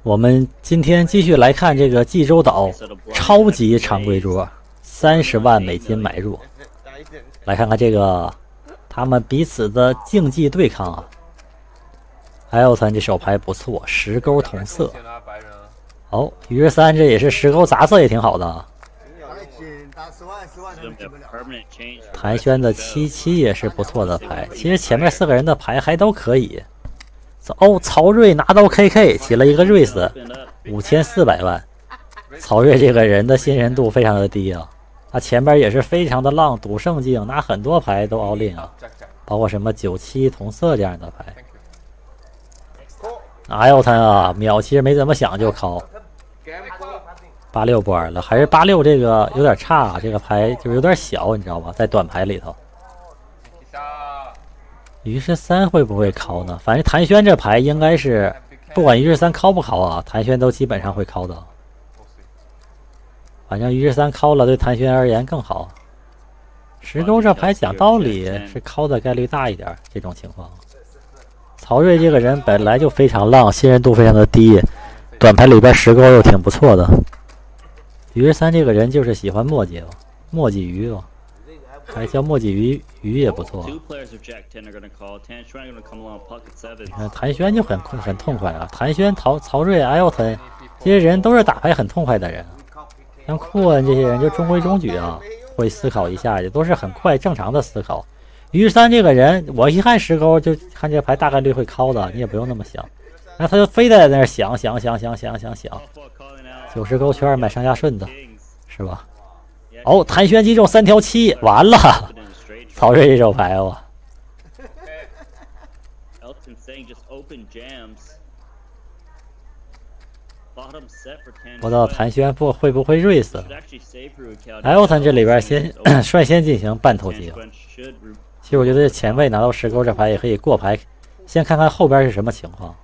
我们今天继续来看这个济州岛超级常规桌，30万美金买入。来看看这个他们彼此的竞技对抗啊。还有咱这手牌不错，石钩同色。哦，于是3这也是石钩杂色也挺好的啊。谭轩的77也是不错的牌，其实前面4个人的牌还都可以。哦，曹睿拿到 KK 起了一个瑞斯，5400万。曹睿这个人的信任度非常的低啊，他前边也是非常的浪，赌圣境拿很多牌都 all in 啊，包括什么97同色这样的牌。哪有他啊？秒其实没怎么想就敲86不玩了，还是86这个有点差啊，这个牌就是有点小，你知道吧？在短牌里头。于是3会不会敲呢？反正谭轩这牌应该是不管于是3敲不敲啊，谭轩都基本上会敲的。反正于是3敲了，对谭轩而言更好。石钩这牌讲道理是敲的概率大一点，这种情况。曹睿这个人本来就非常浪，信任度非常的低，短牌里边石钩又挺不错的。于是3这个人就是喜欢墨迹，墨迹鱼吧，还叫墨迹鱼也不错。谭轩就很痛快啊，谭轩、曹睿、艾奥腾这些人都是打牌很痛快的人，像库恩这些人就中规中矩啊，会思考一下，也都是很快正常的思考。于是3这个人，我一看石钩就看这牌大概率会敲的，你也不用那么想，然后他就非得在那儿想，90勾圈买上下顺的，是吧？哦，谭轩击中3条7，完了，曹睿这手牌哦。不知道谭轩会不会瑞斯？艾奥腾这里边先率先进行半头击。其实我觉得前卫拿到石钩这牌也可以过牌，先看看后边是什么情况。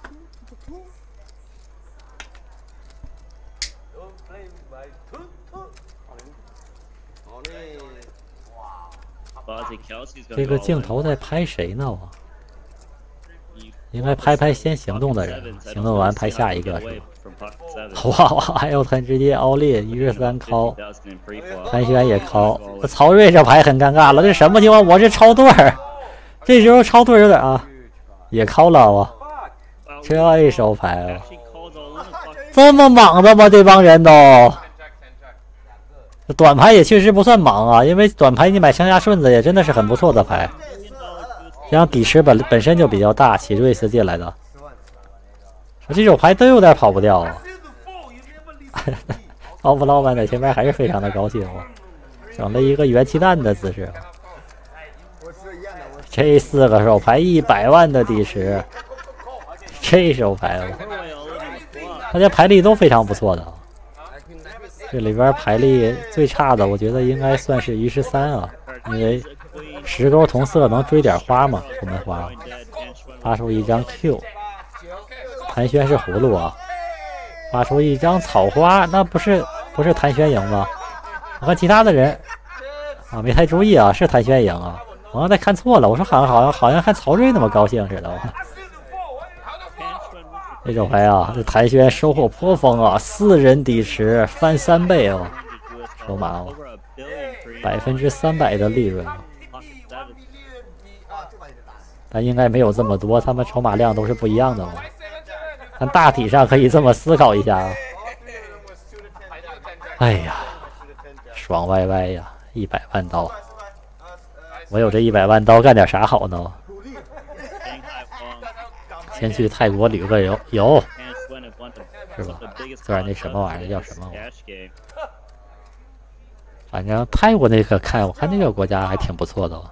这个镜头在拍谁呢？我应该拍先行动的人，行动完拍下一个是吧？哇，还有他直接凹裂，于是3敲，谭轩也敲，曹睿这牌很尴尬了，这什么情况？我是超对儿，这时候超对有点啊，也敲了我，这一手牌啊，这么莽的吗？这帮人都。短牌也确实不算莽啊，因为短牌你买上下顺子也真的是很不错的牌。像底池本身就比较大，起瑞斯进来的，这手牌都有点跑不掉啊。奥弗老板在前面还是非常的高兴啊，整了一个元气弹的姿势。这4个手牌100万的底池，这手牌啊，大家牌力都非常不错的。这里边牌力最差的，我觉得应该算是于是3啊，因为石钩同色能追点花嘛，后面花发出一张 Q， 谭轩是葫芦啊，发出一张草花，那不是谭轩赢吗？我看其他的人啊没太注意啊，是谭轩赢啊，我刚才看错了，我说好像看曹睿那么高兴似的。这种牌啊，这谭轩收获颇丰啊，4人底池翻3倍哦，筹码哦，300%的利润。但应该没有这么多，他们筹码量都是不一样的嘛。但大体上可以这么思考一下啊。哎呀，爽歪歪呀，100万刀！我有这100万刀干点啥好呢？先去泰国旅个游，是吧？虽然那什么玩意儿叫什么，反正泰国那个我看那个国家还挺不错的。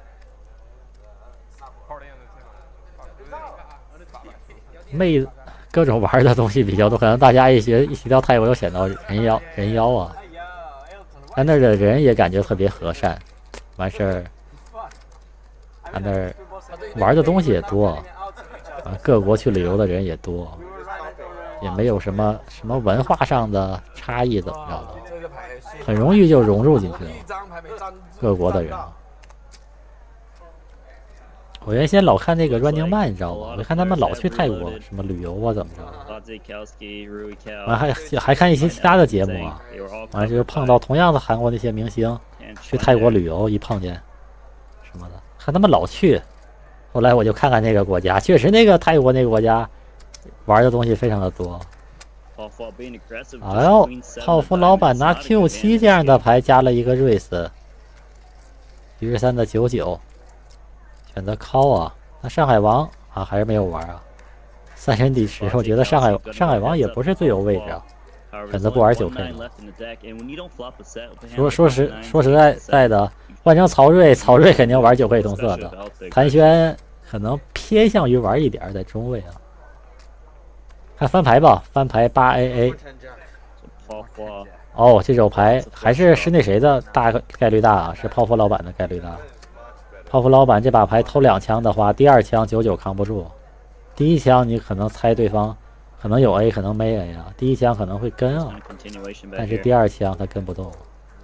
妹子各种玩的东西比较多，可能大家一提到泰国又想到人妖啊，但那儿的人也感觉特别和善，完事儿，他那儿玩的东西也多。各国去旅游的人也多，也没有什么文化上的差异，怎么着的，很容易就融入进去了。各国的人， 我原先老看那个 Running Man， 你知道吗？我看他们老去泰国什么旅游啊，怎么着？完还看一些其他的节目啊。完了就是碰到同样的韩国那些明星去泰国旅游，一碰见什么的，看他们老去。后来我就看看那个国家，确实那个泰国那个国家玩的东西非常的多。哎呦，泡芙老板拿 Q7这样的牌加了一个瑞斯，于是3的99。选择 call 啊，那上海王啊还是没有玩啊。3人底池，我觉得上海王也不是最有位置啊。选择不玩9K。说实在的，换成曹睿肯定玩9K 同色的。谭轩可能偏向于玩一点在中位啊。看翻牌吧，翻牌8AA。哦，这手牌还是那谁的大概率大啊，是泡芙老板的概率大。泡芙老板这把牌偷2枪的话，第2枪99扛不住，第1枪你可能猜对方可能有 A 可能没 A 啊，第1枪可能会跟啊，但是第2枪他跟不动，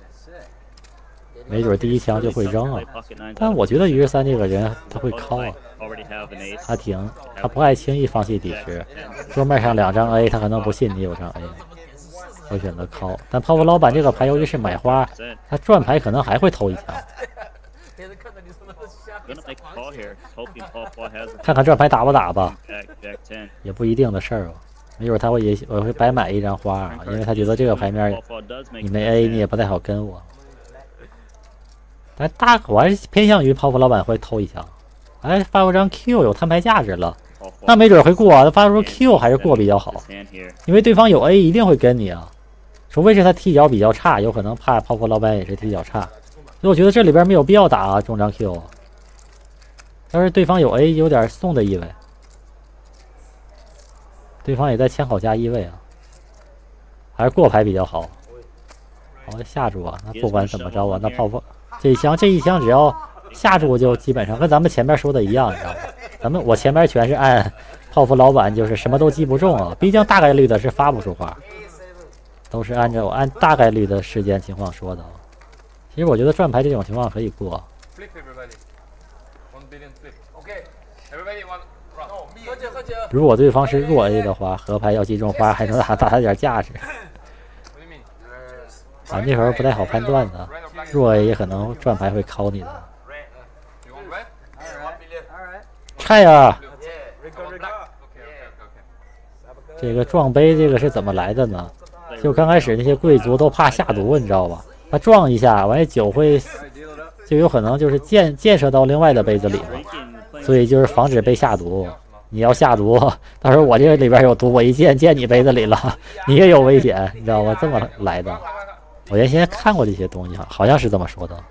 没准第1枪就会扔啊。但我觉得于是3这个人他会靠啊，他不爱轻易放弃底池，桌面上2张 A 他可能不信你有张 A， 会选择靠。但泡芙老板这个牌由于是买花，他转牌可能还会偷1枪。看看转牌打不打吧，也不一定的事儿哦。没准他我会白买1张花啊，因为他觉得这个牌面你没 A 你也不太好跟我。但我还是偏向于泡芙老板会偷1枪。哎，发出张 Q 有摊牌价值了，那没准会过啊。他发出 Q 还是过比较好，因为对方有 A 一定会跟你啊，除非是他踢脚比较差，有可能怕泡芙老板也是踢脚差。所以我觉得这里边没有必要打啊，中张 Q。要是对方有 A， 有点送的意味。对方也在签好加1位啊，还是过牌比较好。好，下注啊，那不管怎么着啊，那泡芙这一枪只要下注就基本上跟咱们前面说的一样，你知道吗？我前面全是按泡芙老板就是什么都击不中啊，毕竟大概率的是发不出花，都是按大概率的事件情况说的。其实我觉得转牌这种情况可以过。如果对方是弱 A 的话，合牌要击中花还能打他点价值。啊，那会儿不太好判断的，弱 A 也可能转牌会敲你的。菜啊！这个撞杯这个是怎么来的呢？就刚开始那些贵族都怕下毒，你知道吧？他撞一下，完酒会就有可能就是溅射到另外的杯子里了，所以就是防止被下毒。你要下毒，到时候我这个里边有毒，我一溅你杯子里了，你也有危险，你知道吗？这么来的。我原先看过这些东西，好像是这么说的。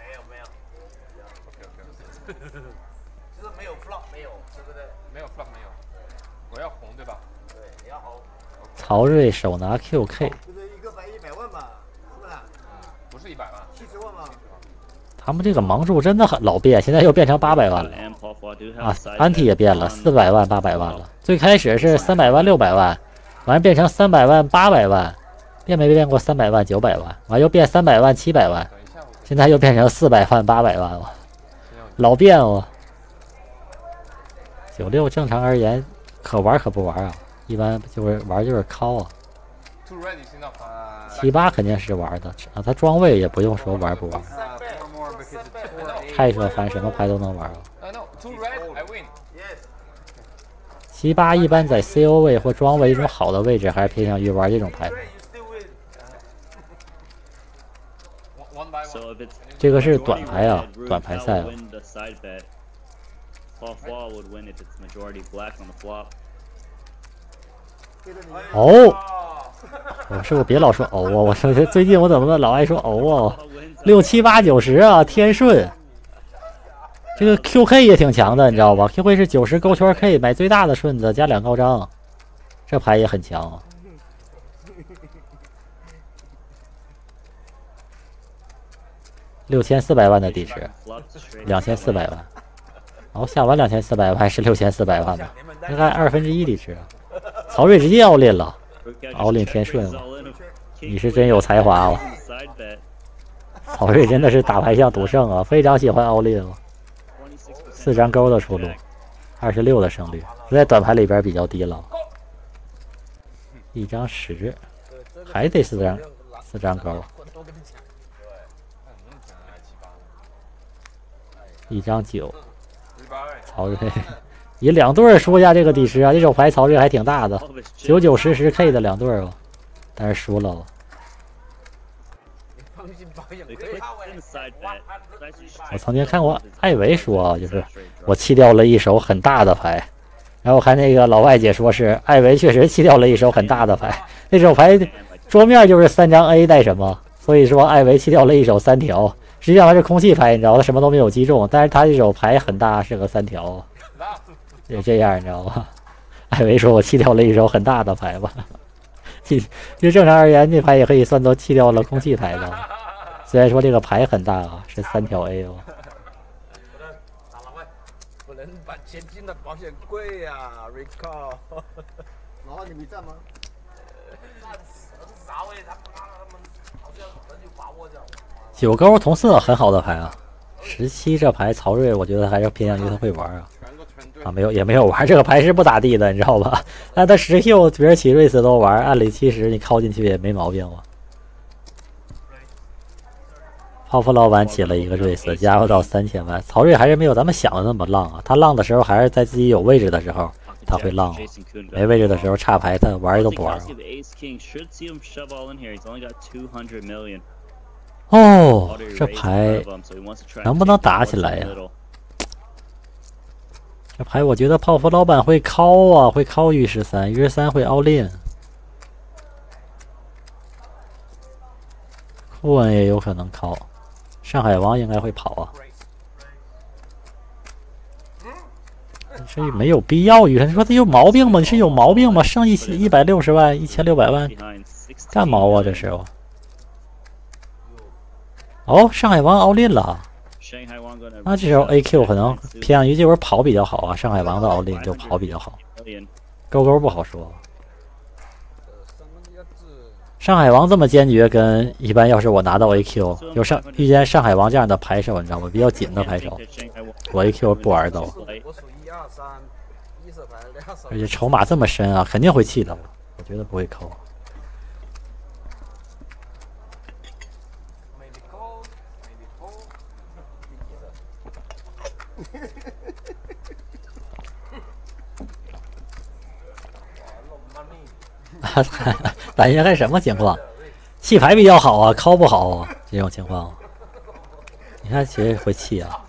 没有 flop， 没有，对不对？没有 flop， 没有。我要红，对吧？对，你要红。 曹睿手拿 QK。 就是一个牌100万吧，是不是？ 不是100万 ，70万吗？ 他们这个盲注真的很老变，现在又变成800万了啊！安提也变了，400万、800万了。最开始是300万、600万，完变成300万、800万，变没变过300万、900万，完又变300万、700万，现在又变成400万、800万了，老变哦。96正常而言可玩可不玩啊，一般就是玩就是靠啊。78肯定是玩的啊，他装位也不用说玩不玩。太射翻什么牌都能玩啊。78一般在 CO 位或装位一种好的位置，还是偏向于玩这种牌。这个是短牌啊，短牌赛啊。哦，我是不是别老说哦啊？我说最近我怎么老爱说哦啊？6、7、8、90啊，天顺。这个 QK 也挺强的，你知道吧 ？QK 是90勾圈 K 买最大的顺子加2高张，这牌也很强啊。6400万的底池，2400万，然后下完2400万是6400万吧？大概1/2底池。曹睿直接奥利了，奥利天顺了，你是真有才华啊！曹睿真的是打牌像赌圣啊，非常喜欢奥利了。 4张勾的出路，26的胜率，在短牌里边比较低了。1张10，还得4张勾。1张9，曹睿以2对输下这个底池啊！这手牌曹睿还挺大的，9、9、10、10K 的2对哦，但是输了。我曾经看过艾维说，就是我弃掉了一手很大的牌，然后我看那个老外解说是艾维确实弃掉了一手很大的牌，那手牌桌面就是3张 A 带什么，所以说艾维弃掉了一手3条。实际上他是空气牌，你知道，他什么都没有击中，但是他这手牌很大，是个3条，也这样，你知道吗？艾维说我弃掉了一手很大的牌吧，其实正常而言，这牌也可以算作弃掉了空气牌的，虽然说这个牌很大啊，是3条 A 哦。 不能把前进的保险柜呀 ，Rico。老王，你没站吗？站死了，啥位？他们好像很有把握着。 9勾同色很好的牌啊，17这牌曹睿我觉得还是偏向于他会玩啊。没有也没有玩这个牌是不咋地的，你知道吧？那他10Q 别人起瑞斯都玩，按理70你靠进去也没毛病吧？泡芙老板起了一个瑞斯，加入到3000万。曹睿还是没有咱们想的那么浪啊，他浪的时候还是在自己有位置的时候他会浪，没位置的时候差牌他玩都不玩。哦，这牌能不能打起来呀？这牌我觉得泡芙老板会敲啊，会敲玉13，玉13会all in，库恩也有可能敲，上海王应该会跑啊。这没有必要，雨神说他有毛病吗？你是有毛病吗？剩160万，1600万，干毛啊这是？哦，上海王all in了。那这时候 AQ 可能偏向于这会儿跑比较好啊，上海王的all in就跑比较好，勾勾不好说。上海王这么坚决，跟一般要是我拿到 AQ， 遇见上海王这样的牌手，你知道吗？比较紧的牌手，我 AQ 不玩的。而且筹码这么深啊，肯定会气的，我觉得不会扣。担心看什么情况？弃牌比较好啊，敲不好啊，这种情况。你看谁会弃啊？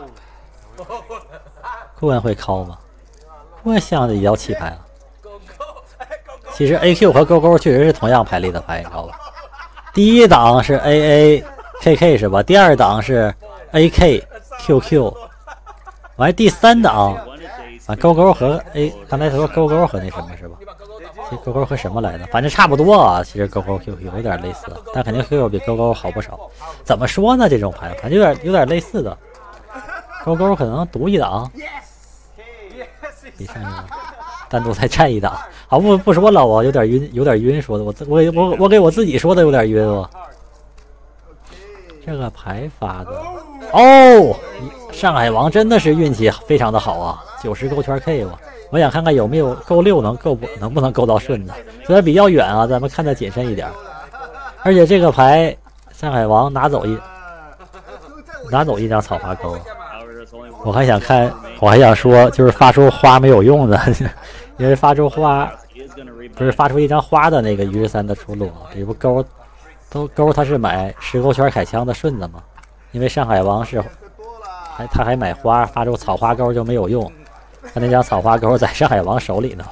库恩会敲吗？库恩像也要弃牌啊。其实 AQ 和勾勾确实是同样牌力的牌，你知道吧？第一档是 AA、KK 是吧？第二档是 AK、QQ， 完第3档啊勾勾和 A， 刚才说勾勾和那什么是吧？这勾勾和什么来的？反正差不多啊。其实勾勾 QQ 有点类似，但肯定 QQ 比勾勾好不少。怎么说呢？这种牌反正有点类似的。勾勾可能独一档，比上一档单独再占一档。好，不说了，我有点晕，说的我给我自己说的有点晕啊。这个牌发的哦，上海王真的是运气非常的好啊，90勾圈 K 吧。我想看看有没有勾6能不能勾到顺的，虽然比较远啊，咱们看得谨慎一点。而且这个牌上海王拿走一张草花钩，我还想说就是发出花没有用的，因为发出花不是发出一张花的那个于13的出路，这不勾他是买10勾圈凯枪的顺子嘛，因为上海王是他还买花，发出草花钩就没有用。他那张草花钩在上海王手里呢。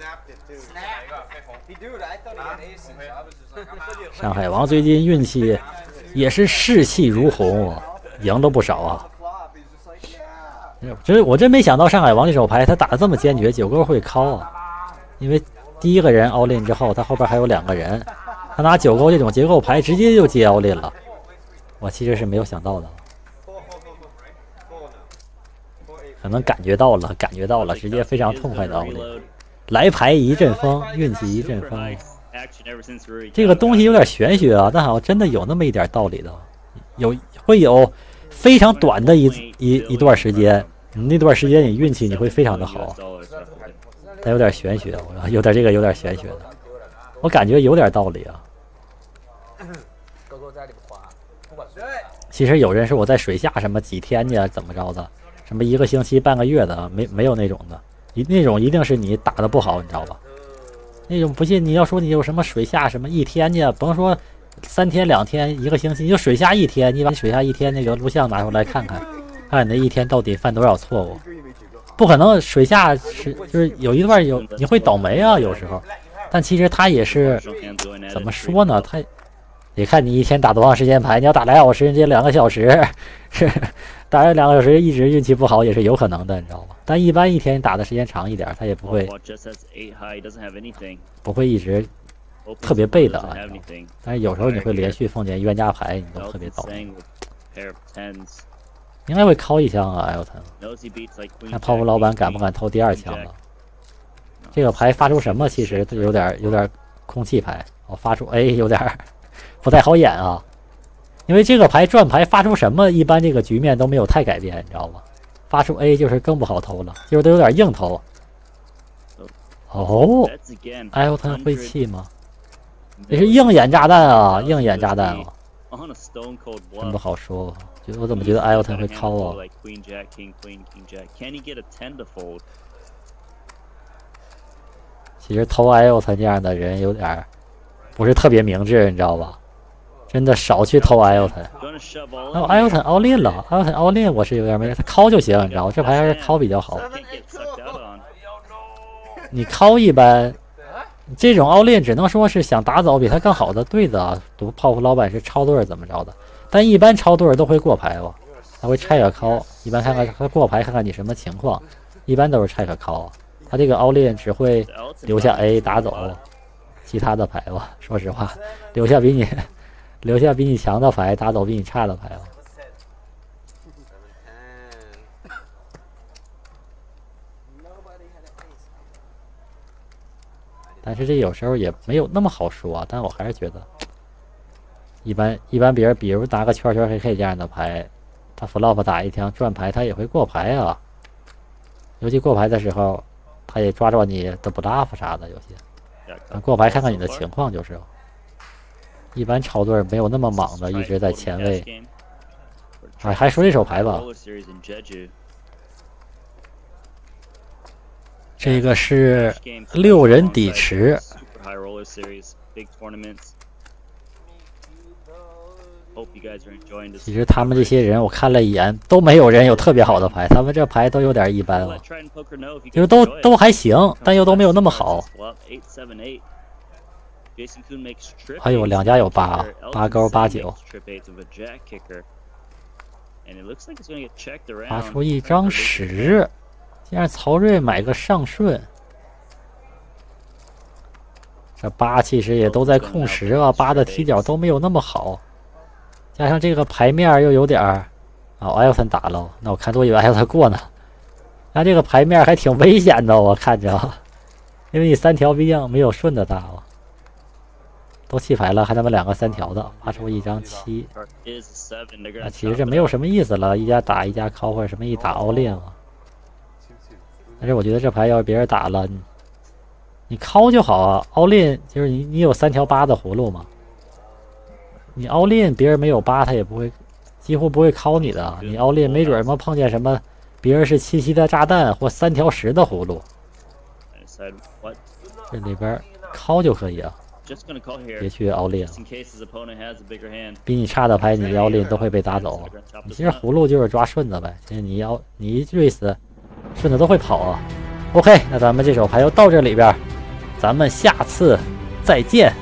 上海王最近运气也是士气如虹，赢了不少啊。我真没想到上海王这手牌他打得这么坚决，9勾会敲啊。因为第一个人 all in 之后，他后边还有2个人，他拿9勾这种结构牌直接就接 all in 了，我其实是没有想到的。可能感觉到了，直接非常痛快的all in，来牌一阵风，运气一阵风。这个东西有点玄学啊，但好像真的有那么一点道理的。会有非常短的一段时间， 那段时间你运气你会非常的好。它有点玄学，有点这个有点玄学的，我感觉有点道理啊。其实有人说我在水下什么几天去怎么着的，什么1个星期半个月的，没有那种的，那种一定是你打的不好，你知道吧？那种不信你要说你有什么水下什么1天去，甭说3天2天1个星期，你就水下1天，你把水下1天那个录像拿出来看看，看你那1天到底犯多少错误。不可能水下就是有一段你会倒霉啊，有时候，但其实他也是怎么说呢？他也看你1天打多长时间牌，你要打2小时，这2个小时，打2个小时一直运气不好也是有可能的，你知道吧？但一般1天打的时间长一点，他也不会一直特别背的啊。但是有时候你会连续碰见冤家牌，你都特别倒霉。应该会敲1枪啊，艾尔腾。看泡芙老板敢不敢偷第2枪了？这个牌发出什么？其实有点空气牌。我发出 A 有点不太好演啊，因为这个牌转牌发出什么，一般这个局面都没有太改变，你知道吧？发出 A 就是更不好偷了，就是都有点硬偷。哦，艾尔腾会气吗？这是硬眼炸弹啊，硬眼炸弹啊，真不好说。我怎么觉得艾尔腾会敲啊？其实偷艾尔腾这样的人有点不是特别明智，你知道吧？真的少去偷艾尔腾。艾尔腾all in了，艾尔腾all in我是有点没，他敲就行，你知道吗？这牌还是敲比较好。你敲一般，这种all in只能说是想打走比他更好的对子啊。赌泡芙老板是超对怎么着的？但一般超对都会过牌吧，他会拆个敲，一般看看他过牌，看看你什么情况，一般都是拆个敲。他这个all in只会留下 A 打走其他的牌吧。说实话，留下比你强的牌，打走比你差的牌吧。但是这有时候也没有那么好说，但我还是觉得。一般别人比如拿个圈黑黑这样的牌，他 flop 打1枪转牌，他也会过牌啊。尤其过牌的时候，他也抓你的 bluff 啥的，有些过牌看看你的情况就是。一般超对没有那么莽的一直在前位。还说这手牌吧，这个是6人底池。其实他们这些人我看了一眼，都没有人有特别好的牌，他们这牌都有点一般了，就是都还行，但又都没有那么好。哎呦，2家有8勾89，发出1张10，先让曹睿买个上顺。这8其实也都在控10啊，8的踢脚都没有那么好。加上这个牌面又有点艾尔腾打了，那我看多以为艾尔腾过呢。那这个牌面还挺危险的，我看着，因为你3条毕竟没有顺的大了，都弃牌了，还他妈2个3条的，发出1张7。那其实这没有什么意思了，1家打1家敲或者什么一打all in了。但是我觉得这牌要是别人打了，你敲就好啊，all in就是你有3条8的葫芦嘛。你all in别人没有8，他也不会，几乎不会敲你的。你all in没准碰见什么，别人是7的炸弹或3条10的葫芦，这里边敲就可以啊，别去all in。比你差的牌你all in都会被打走。你其实葫芦就是抓顺子呗，其实你一锐死，顺子都会跑啊。OK， 那咱们这手牌就到这里边，咱们下次再见。